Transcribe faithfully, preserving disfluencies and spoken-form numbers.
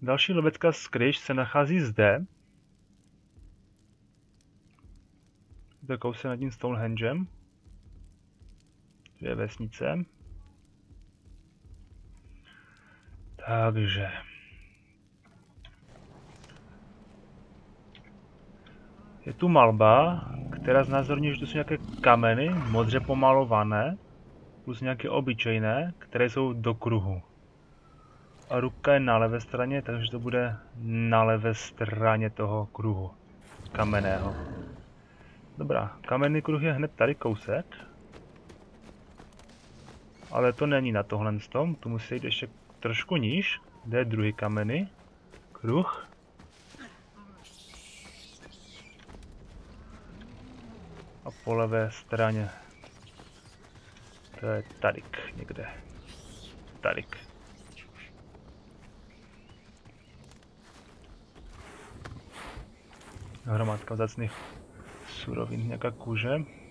Další lovecká skryš se nachází zde. To kousek nad tím Stonehengem. Dvě vesnice. Takže. Je tu malba, která znázorňuje, že to jsou nějaké kameny, modře pomalované, plus nějaké obyčejné, které jsou do kruhu. A ruka je na levé straně, takže to bude na levé straně toho kruhu kamenného. Dobrá, kamenný kruh je hned tady kousek. Ale to není na tohle tom, tu musí jít ještě trošku níž, kde je druhý kamenný kruh. A po levé straně, to je tadyk někde, tadyk. Hromádka vzácných surovin, nějaká kůže.